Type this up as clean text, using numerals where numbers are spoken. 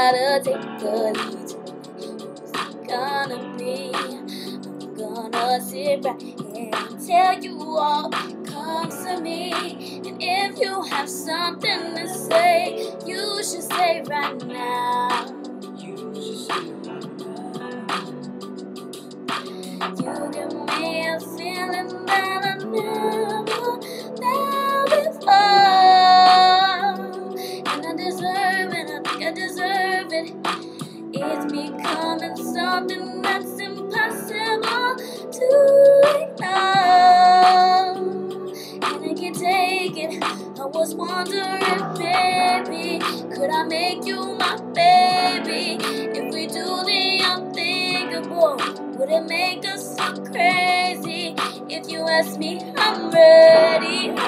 gotta take the lead tonight. Who's it gonna be? I'm gonna sit right here and tell you all comes to me. And if you have something to say, you should say right now. You give me a feeling that I never felt before, and I deserve it, I think I deserve it. It's becoming something that's impossible to ignore, and I can't take it. I was wondering, maybe could I make you my baby? If we do the unthinkable, would it make us so crazy? If you ask me, I'm ready.